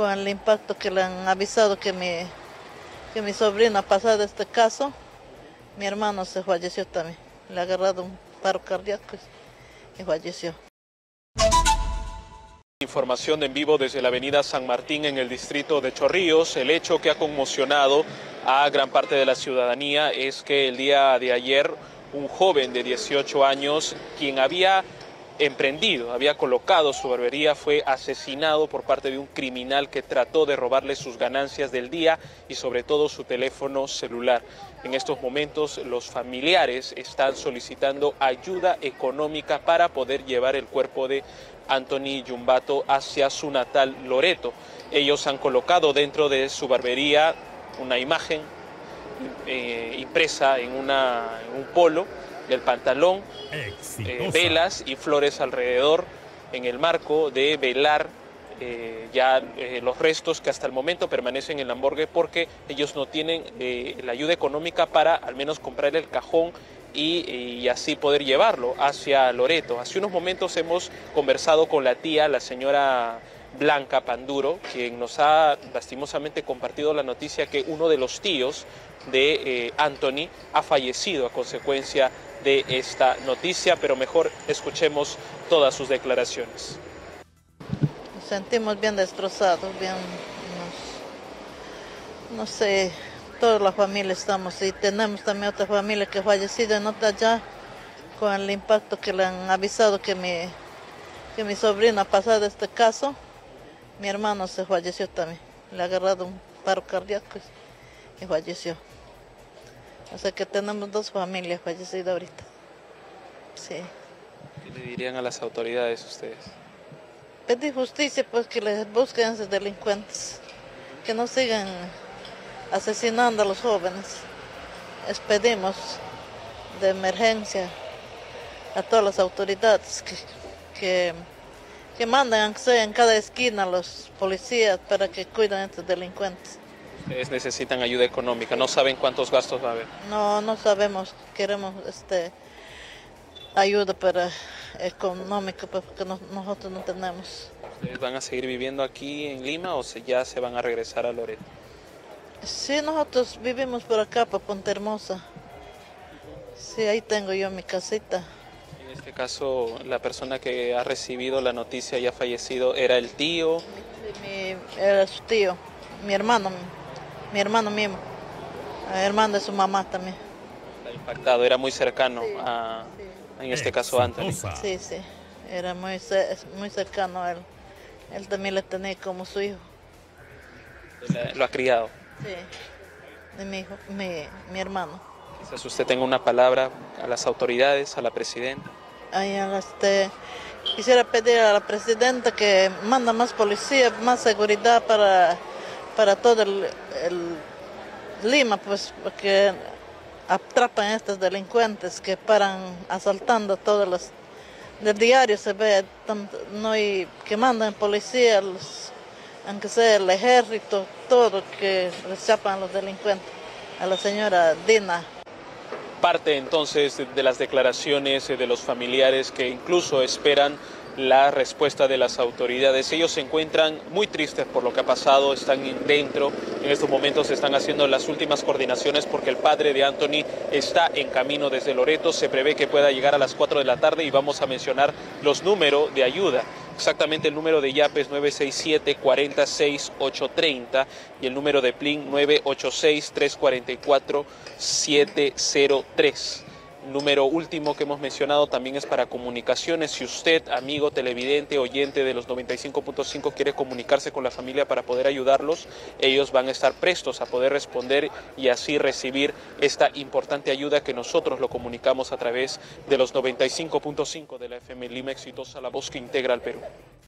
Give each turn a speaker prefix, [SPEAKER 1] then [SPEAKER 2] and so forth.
[SPEAKER 1] con el impacto que le han avisado que mi sobrina ha pasado este caso. Mi hermano se falleció también, le ha agarrado un paro cardíaco y falleció.
[SPEAKER 2] Información en vivo desde la avenida San Martín en el distrito de Chorrillos. El hecho que ha conmocionado a gran parte de la ciudadanía es que el día de ayer un joven de 18 años, quien había colocado su barbería, fue asesinado por parte de un criminal que trató de robarle sus ganancias del día y sobre todo su teléfono celular. En estos momentos los familiares están solicitando ayuda económica para poder llevar el cuerpo de Anthony Yumbato hacia su natal Loreto. Ellos han colocado dentro de su barbería una imagen impresa en un polo del pantalón, velas y flores alrededor en el marco de velar los restos que hasta el momento permanecen en la morgue, porque ellos no tienen la ayuda económica para al menos comprar el cajón y así poder llevarlo hacia Loreto. Hace unos momentos hemos conversado con la tía, la señora Blanca Panduro, quien nos ha lastimosamente compartido la noticia que uno de los tíos de Anthony ha fallecido a consecuencia de esta noticia, pero mejor escuchemos todas sus declaraciones.
[SPEAKER 1] Nos sentimos bien destrozados, no sé, toda la familia estamos, y tenemos también otra familia que ha fallecido en otra allá, con el impacto que le han avisado que mi sobrina ha pasado este caso. Mi hermano se falleció también, le ha agarrado un paro cardíaco y falleció. O sea que tenemos dos familias fallecidas ahorita. Sí.
[SPEAKER 2] ¿Qué le dirían a las autoridades ustedes?
[SPEAKER 1] Pedir justicia, pues que les busquen a esos delincuentes, que no sigan asesinando a los jóvenes. Les pedimos de emergencia a todas las autoridades que manden, aunque sea en cada esquina, a los policías para que cuiden a estos delincuentes.
[SPEAKER 2] Ustedes necesitan ayuda económica, ¿no saben cuántos gastos va a haber?
[SPEAKER 1] No sabemos, queremos ayuda económica porque nosotros no tenemos.
[SPEAKER 2] ¿Ustedes van a seguir viviendo aquí en Lima o ya se van a regresar a Loreto?
[SPEAKER 1] Sí, nosotros vivimos por acá, por Punta Hermosa. Sí, ahí tengo yo mi casita.
[SPEAKER 2] En este caso, la persona que ha recibido la noticia y ha fallecido, ¿era el tío?
[SPEAKER 1] Era su tío, mi hermano mismo, el hermano de su mamá también.
[SPEAKER 2] Está impactado, era muy cercano en este caso, Anthony.
[SPEAKER 1] Sí, era muy cercano a él. Él también le tenía como su hijo.
[SPEAKER 2] ¿Lo ha criado?
[SPEAKER 1] Sí, de mi hijo, mi hermano.
[SPEAKER 2] Quizás usted tenga una palabra a las autoridades, a la presidenta.
[SPEAKER 1] Quisiera pedir a la presidenta que manda más policía, más seguridad para todo el Lima, pues, porque atrapan a estos delincuentes que paran asaltando todos los... Del diario se ve y que mandan policía, aunque sea el ejército, todo, que les chapan a los delincuentes. A la señora Dina.
[SPEAKER 2] Parte entonces de las declaraciones de los familiares que incluso esperan la respuesta de las autoridades. Ellos se encuentran muy tristes por lo que ha pasado, están dentro, en estos momentos están haciendo las últimas coordinaciones porque el padre de Anthony está en camino desde Loreto, se prevé que pueda llegar a las 4 de la tarde y vamos a mencionar los números de ayuda. Exactamente el número de YAPES 967-46830 y el número de PLIN 986-344-703. Número último que hemos mencionado también es para comunicaciones. Si usted, amigo televidente, oyente de los 95.5, quiere comunicarse con la familia para poder ayudarlos, ellos van a estar prestos a poder responder y así recibir esta importante ayuda que nosotros lo comunicamos a través de los 95.5 de la FM Lima Exitosa, la voz que integra al Perú.